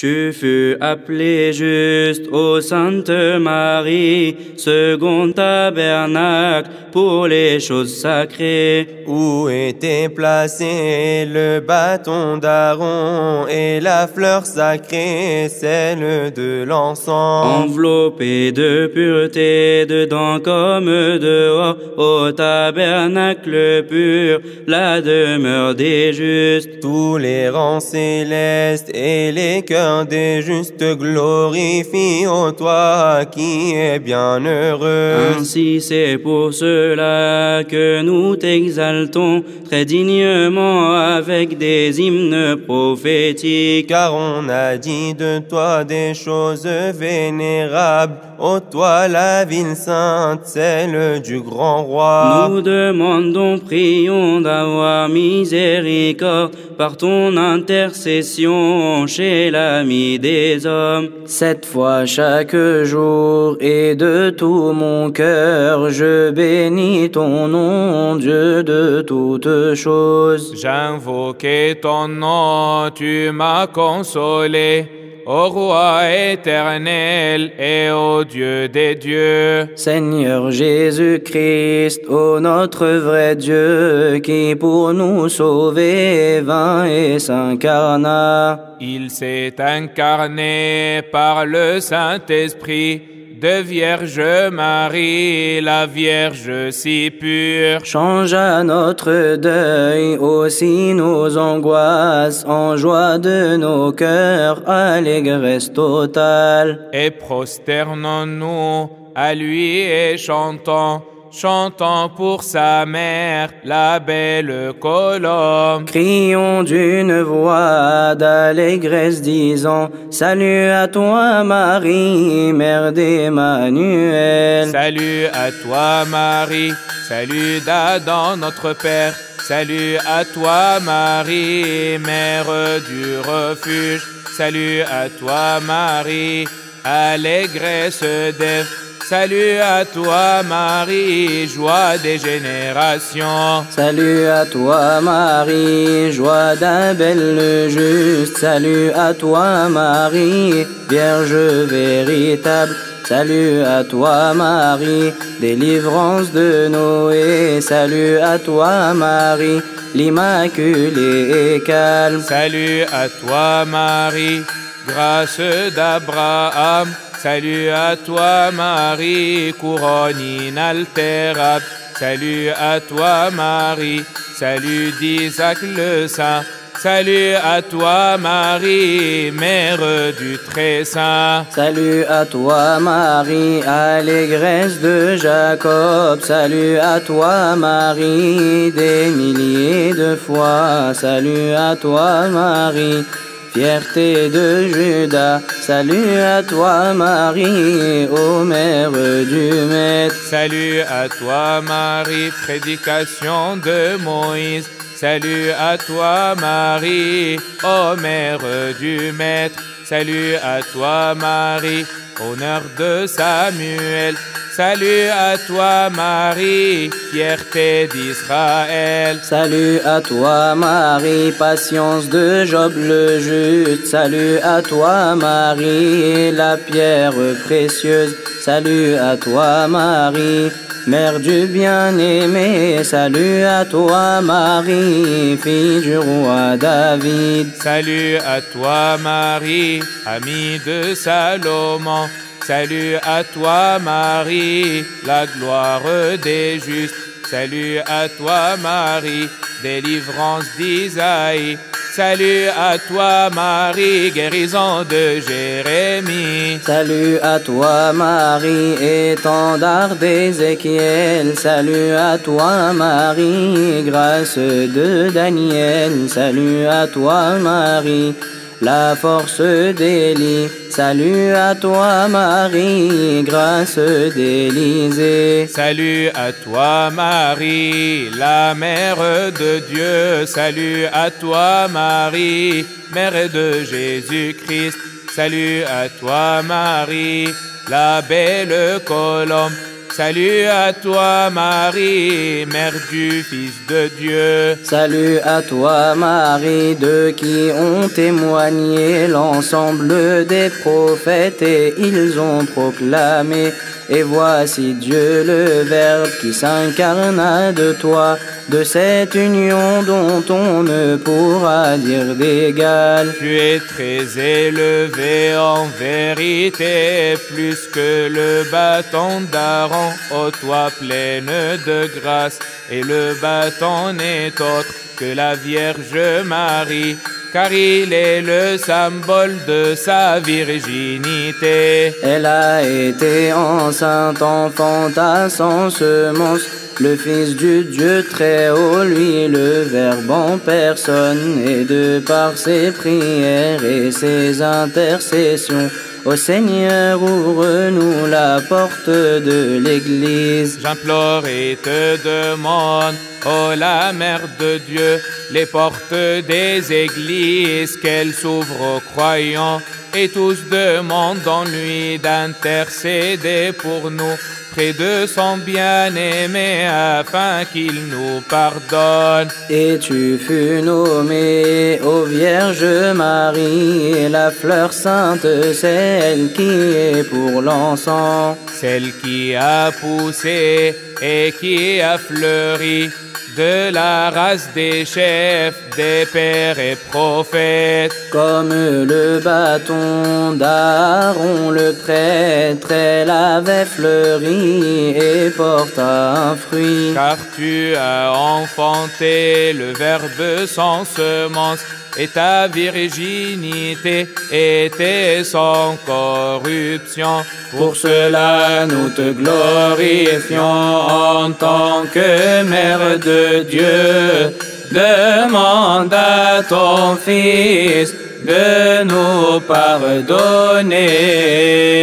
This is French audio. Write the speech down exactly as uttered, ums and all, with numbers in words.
Tu fus appelée juste, ô Sainte Marie, second tabernacle pour les choses sacrées. Où était placé le bâton d'Aaron et la fleur sacrée, celle de l'encens. Enveloppée de pureté, dedans comme dehors, au tabernacle pur, la demeure des justes. Tous les rangs célestes et les cœurs des justes glorifient, ô toi qui es bienheureux. Ainsi c'est pour cela que nous t'exaltons très dignement avec des hymnes prophétiques. Car on a dit de toi des choses vénérables, ô toi la ville sainte, celle du grand roi. Nous demandons, prions d'avoir miséricorde par ton intercession chez l'ami des hommes. Cette fois chaque jour et de tout mon cœur, je bénis ton nom, Dieu de toutes choses. J'invoquais ton nom, tu m'as consolé, ô roi éternel et ô Dieu des dieux. Seigneur Jésus-Christ, ô notre vrai Dieu, qui pour nous sauver vint et s'incarna. Il s'est incarné par le Saint-Esprit de Vierge Marie, la Vierge si pure. Changea notre deuil, aussi nos angoisses, en joie de nos cœurs, allégresse totale. Et prosternons-nous à lui et chantons, chantons pour sa mère, la belle colombe. Crions d'une voix d'allégresse disant, salut à toi Marie, mère d'Emmanuel. Salut à toi Marie, salut d'Adam notre Père. Salut à toi Marie, mère du refuge. Salut à toi Marie, allégresse d'Ève. Salut à toi Marie, joie des générations. Salut à toi Marie, joie d'Abel le juste. Salut à toi Marie, Vierge véritable. Salut à toi Marie, délivrance de Noé. Salut à toi Marie, l'Immaculée et calme. Salut à toi Marie, grâce d'Abraham. Salut à toi Marie, couronne inaltérable. Salut à toi Marie, salut d'Isaac le Saint. Salut à toi Marie, mère du très saint. Salut à toi Marie, allégresse de Jacob. Salut à toi Marie, des milliers de fois. Salut à toi Marie, fierté de Judas. Salut à toi Marie, ô mère du Maître. Salut à toi Marie, prédication de Moïse. Salut à toi Marie, ô mère du Maître. Salut à toi Marie, honneur de Samuel. Salut à toi Marie, fierté d'Israël. Salut à toi Marie, patience de Job le juste. Salut à toi Marie, la pierre précieuse. Salut à toi Marie, mère du bien-aimé. Salut à toi Marie, fille du roi David. Salut à toi Marie, amie de Salomon. Salut à toi Marie, la gloire des justes. Salut à toi Marie, délivrance d'Isaïe. Salut à toi Marie, guérison de Jérémie. Salut à toi Marie, étendard d'Ézéchiel. Salut à toi Marie, grâce de Daniel. Salut à toi Marie, la force d'Élie. Salut à toi Marie, grâce d'Élisée. Salut à toi Marie, la mère de Dieu. Salut à toi Marie, mère de Jésus-Christ. Salut à toi Marie, la belle colombe. Salut à toi Marie, mère du Fils de Dieu. Salut à toi Marie, de qui ont témoigné l'ensemble des prophètes et ils ont proclamé. Et voici Dieu le Verbe qui s'incarna de toi, de cette union dont on ne pourra dire d'égal. Tu es très élevé en vérité, plus que le bâton d'Aaron, ô toi pleine de grâce. Et le bâton n'est autre que la Vierge Marie, car il est le symbole de sa virginité. Elle a été enceinte, enfanta sans semence, le Fils du Dieu très haut, lui le Verbe en personne, et de par ses prières et ses intercessions, ô Seigneur, ouvre-nous la porte de l'Église. J'implore et te demande, ô la Mère de Dieu, les portes des églises, qu'elle s'ouvre aux croyants, et tous demandent en lui d'intercéder pour nous près de son bien-aimé, afin qu'il nous pardonne. Et tu fus nommée, ô Vierge Marie, la fleur sainte, celle qui est pour l'encens, celle qui a poussé et qui a fleuri, de la race des chefs, des pères et prophètes. Comme le bâton d'Aaron le prêtre, elle avait fleuri et porta un fruit. Car tu as enfanté le Verbe sans semence, et ta virginité était sans corruption. Pour cela nous te glorifions en tant que Mère de Dieu. Demande à ton Fils de nous pardonner.